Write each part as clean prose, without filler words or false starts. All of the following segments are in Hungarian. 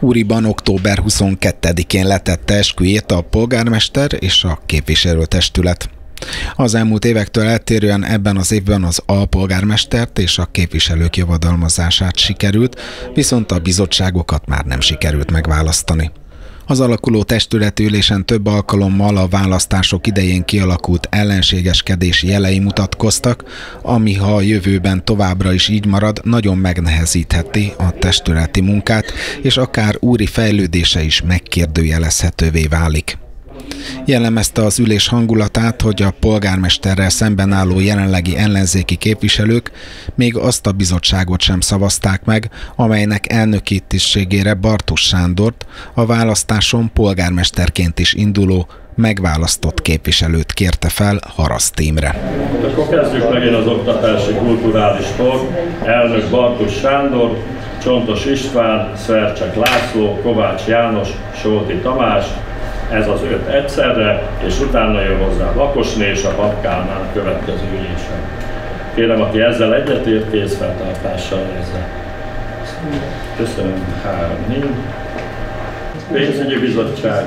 Úriban október 22-én letette esküjét a polgármester és a képviselőtestület. Az elmúlt évektől eltérően ebben az évben az alpolgármestert és a képviselők javadalmazását sikerült, viszont a bizottságokat már nem sikerült megválasztani. Az alakuló testületülésen több alkalommal a választások idején kialakult ellenségeskedés jelei mutatkoztak, ami ha a jövőben továbbra is így marad, nagyon megnehezítheti a testületi munkát, és akár úri fejlődése is megkérdőjelezhetővé válik. Jellemezte az ülés hangulatát, hogy a polgármesterrel szemben álló jelenlegi ellenzéki képviselők még azt a bizottságot sem szavazták meg, amelynek elnöki tisztségére Bartus Sándort, a választáson polgármesterként is induló, megválasztott képviselőt kérte fel Haraszt Imre. Akkor kezdjük megint az oktatási kulturálistól. Elnök Bartus Sándor, Csontos István, Szvercsek László, Kovács János, Solti Tamás. Ez az 5 egyszerre, és utána jön hozzá Vakosné és a Pap Kálmán a következő ülésen. Kérem, aki ezzel egyetért, kézfeltartással nézze. Köszönöm, 3-4. Pénzügyi bizottság.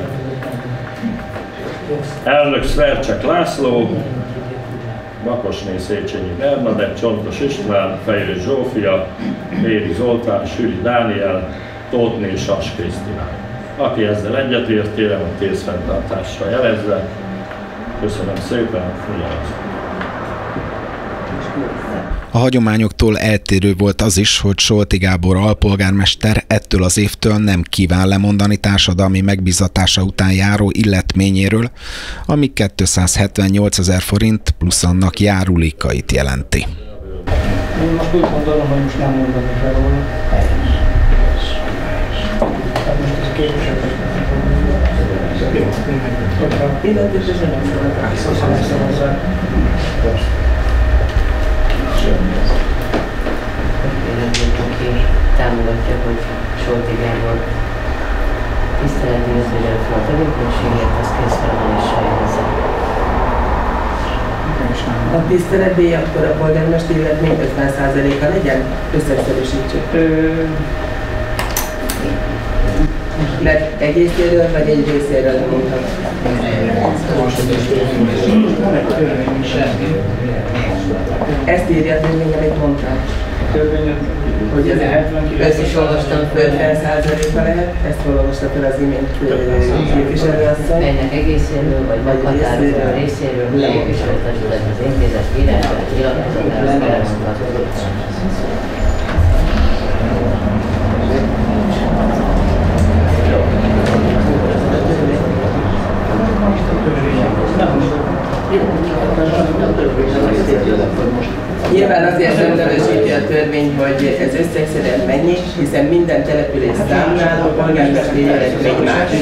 Elnök Szvercsek László, Vakosné Széchenyi Bernadett, Csontos István, Fejős Zsófia, Méri Zoltán, Süri Dániel, Tóthné Sas Krisztina. Aki ezzel egyetért, kérem, a kézfenntartással jelezze. Köszönöm szépen, ugyanaz. A hagyományoktól eltérő volt az is, hogy Solti Gábor alpolgármester ettől az évtől nem kíván lemondani társadalmi megbízatása után járó illetményéről, ami 278 000 forint plusz annak járulékait jelenti. Én most úgy gondolom, hogy most nem mondani kell róla. Támogatja, hogy Solti Gábor tiszteletben jöttőre fel a tevékenységét, az kézfelvonással jelezze. A tiszteletbély akkor a polgármester illetmény 50%-a legyen? Összeszerűsítsük. Mert egészéről vagy egy részéről mondhat? Ezt írja a törvény, amit mondtam. Hogy ezt is olvastam föl, 50%-a lehet, ezt olvastam föl az imént képviselőasszony. Melynek egészéről vagy meghatározó részéről a képviselőtestület az intézet írását nyilatkozatára elmondhatott. Nyilván azért nem nevesíti a törvény, hogy ez összegszerűen mennyi, hiszen minden település számnál a polgármesteri eredmény más.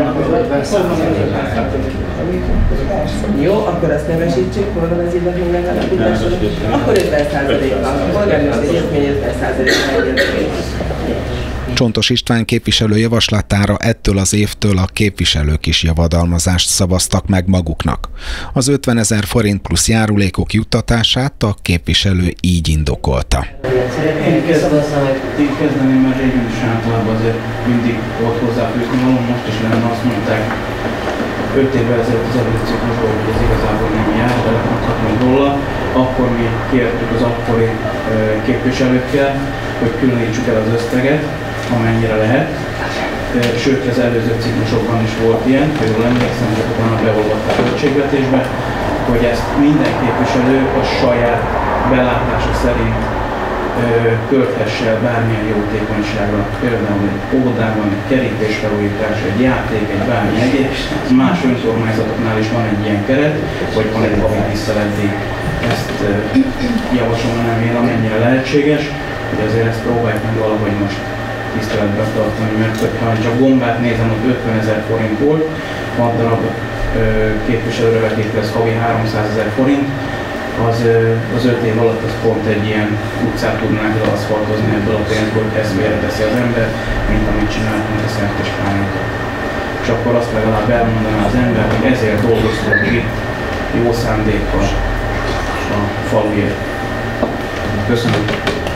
Jó, akkor azt nevesítsük, hol van az illetmény megállapítása? Akkor 50%-a. A polgármesteri eredmény 50%-a. Csontos István képviselő javaslatára ettől az évtől a képviselők is javadalmazást szavaztak meg maguknak. Az 50 000 forint plusz járulékok juttatását a képviselő így indokolta. Én kezdeném, mert régen is általában azért mindig volt hozzáfűzni való, most is lenne azt mondták 5 évvel ezelőtt az előző ciklusból, hogy ez igazából nem jár, de mondhatunk róla. Akkor mi kértük az akkori képviselőkkel, hogy különítsük el az összeget, amennyire lehet. Sőt, az előző ciklusokban is volt ilyen, ha jól emlékszem, csak utána beolvadt a költségvetésbe, hogy ezt minden képviselő a saját belátása szerint költhesse bármilyen jótékonyságra, például egy óvodában, egy kerítésfelújítás, egy játék, egy bármi egyéb. Más önkormányzatoknál is van egy ilyen keret, vagy van egy havi tiszteletdíj. Ezt javasolnám én, amennyire lehetséges, hogy azért ezt próbáljuk meg valahogy most tiszteletben tartani, mert ha csak gombát nézem, ott 50 000 forint volt, 6 darab képviselőre vetítve ez havi 300 000 forint, az 5 év alatt az pont egy ilyen utcát tudnánk leaszfaltozni ebből a pénzből, hogy ezt félreteszi az ember, mint amit csináltunk a Szentestványokat. És akkor azt legalább elmondaná az ember, hogy ezért dolgoztunk itt jó szándékkal a faluért. Köszönöm.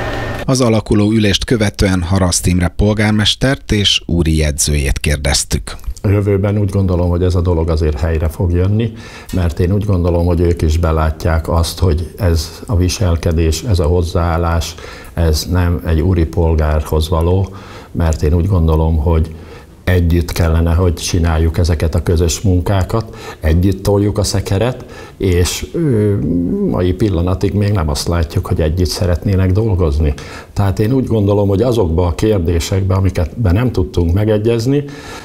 Az alakuló ülést követően Haraszt Imre polgármestert és úri jegyzőjét kérdeztük. A jövőben úgy gondolom, hogy ez a dolog azért helyre fog jönni, mert én úgy gondolom, hogy ők is belátják azt, hogy ez a viselkedés, ez a hozzáállás, ez nem egy úri polgárhoz való, mert én úgy gondolom, hogy együtt kellene, hogy csináljuk ezeket a közös munkákat, együtt toljuk a szekeret, és mai pillanatig még nem azt látjuk, hogy együtt szeretnének dolgozni. Tehát én úgy gondolom, hogy azokban a kérdésekben, amiket nem tudtunk megegyezni,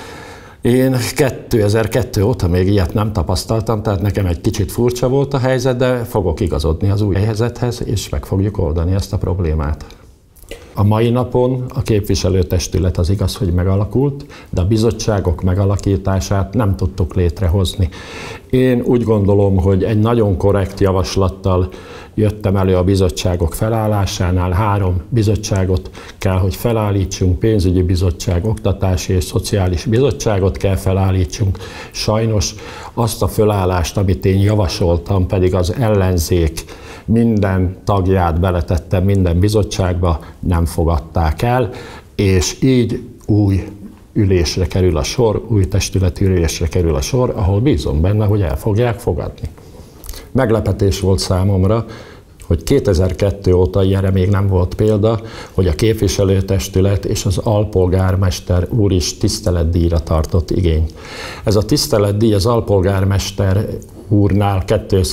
én 2002 óta még ilyet nem tapasztaltam, tehát nekem egy kicsit furcsa volt a helyzet, de fogok igazodni az új helyzethez, és meg fogjuk oldani ezt a problémát. A mai napon a képviselőtestület az igaz, hogy megalakult, de a bizottságok megalakítását nem tudtuk létrehozni. Én úgy gondolom, hogy egy nagyon korrekt javaslattal jöttem elő a bizottságok felállásánál. 3 bizottságot kell, hogy felállítsunk, pénzügyi bizottság, oktatási és szociális bizottságot kell felállítsunk. Sajnos azt a felállást, amit én javasoltam, pedig az ellenzék minden tagját beletettem minden bizottságba, nem fogadták el, és így új ülésre kerül a sor, új testületi ülésre kerül a sor, ahol bízom benne, hogy el fogják fogadni. Meglepetés volt számomra, hogy 2002 óta ilyenre még nem volt példa, hogy a képviselőtestület és az alpolgármester úr is tiszteletdíjra tartott igényt. Ez a tiszteletdíj az alpolgármester úrnál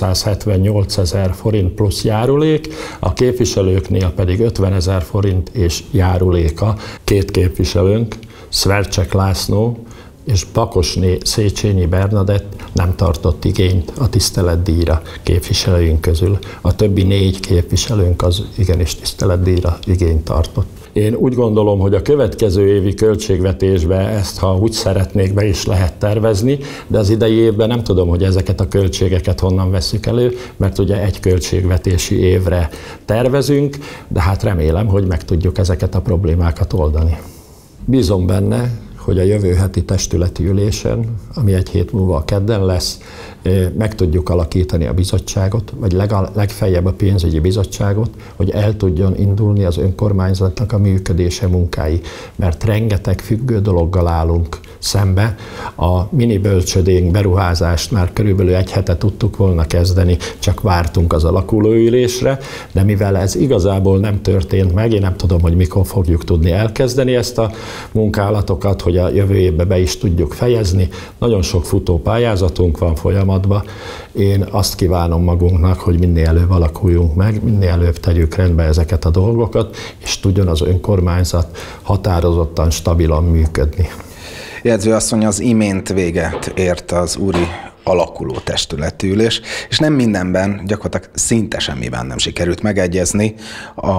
278 000 forint plusz járulék, a képviselőknél pedig 50 000 forint és járuléka. 2 képviselőnk, Szvercsek László és Bakosné Széchenyi Bernadett nem tartott igényt a tiszteletdíjra képviselőink közül. A többi 4 képviselőnk az igenis tiszteletdíjra igényt tartott. Én úgy gondolom, hogy a következő évi költségvetésbe ezt, ha úgy szeretnék, be is lehet tervezni, de az idei évben nem tudom, hogy ezeket a költségeket honnan vesszük elő, mert ugye egy költségvetési évre tervezünk, de hát remélem, hogy meg tudjuk ezeket a problémákat oldani. Bízom benne, hogy a jövő heti testületi ülésen, ami egy hét múlva a kedden lesz, meg tudjuk alakítani a bizottságot, vagy legfeljebb a pénzügyi bizottságot, hogy el tudjon indulni az önkormányzatnak a működése, munkái. Mert rengeteg függő dologgal állunk szembe. A mini bölcsödénk beruházást már körülbelül 1 hete tudtuk volna kezdeni, csak vártunk az alakuló ülésre, de mivel ez igazából nem történt meg, én nem tudom, hogy mikor fogjuk tudni elkezdeni ezt a munkálatokat, hogy a jövő évben be is tudjuk fejezni. Nagyon sok futó pályázatunk van folyamatban. Én azt kívánom magunknak, hogy minél előbb alakuljunk meg, minél előbb tegyük rendbe ezeket a dolgokat, és tudjon az önkormányzat határozottan, stabilan működni. Jegyző asszony, az imént véget ért az úri alakuló testületi ülés, és nem mindenben, gyakorlatilag szinte semmiben nem sikerült megegyezni a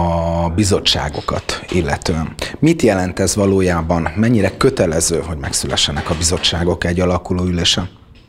bizottságokat illetően. Mit jelent ez valójában? Mennyire kötelező, hogy megszülessenek a bizottságok egy alakuló ülésen?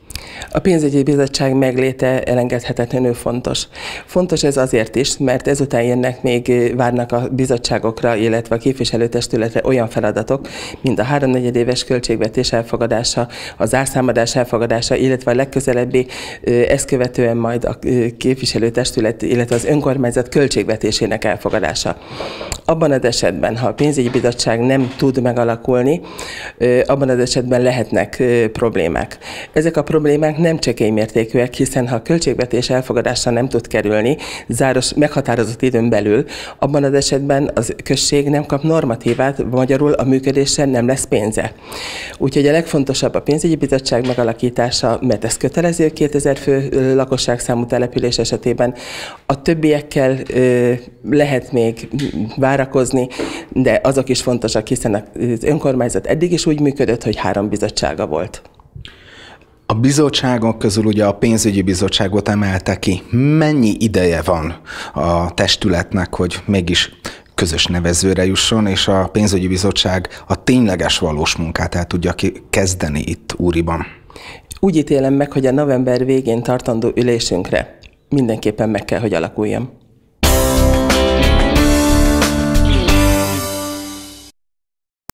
A pénzügyi bizottság megléte elengedhetetlenül fontos. Fontos ez azért is, mert ezután várnak a bizottságokra, illetve a képviselőtestületre olyan feladatok, mint a 3/4 éves költségvetés elfogadása, a zárszámadás elfogadása, illetve a legközelebbi ezt követően majd a képviselőtestület, illetve az önkormányzat költségvetésének elfogadása. Abban az esetben, ha a pénzügyi bizottság nem tud megalakulni, abban az esetben lehetnek problémák. Ezek a problémák nem csekély mértékűek, hiszen ha a költségvetés elfogadása nem tud kerülni meghatározott időn belül, abban az esetben az község nem kap normatívát, magyarul a működésre nem lesz pénze. Úgyhogy a legfontosabb a pénzügyi bizottság megalakítása, mert ez kötelező 2000 fő lakosságszámú település esetében. A többiekkel lehet még várakozni, de azok is fontosak, hiszen az önkormányzat eddig is úgy működött, hogy 3 bizottsága volt. A bizottságok közül ugye a pénzügyi bizottságot emelte ki. Mennyi ideje van a testületnek, hogy mégis közös nevezőre jusson, és a pénzügyi bizottság a tényleges valós munkát el tudja kezdeni itt Úriban? Úgy ítélem meg, hogy a november végén tartandó ülésünkre mindenképpen meg kell, hogy alakuljon.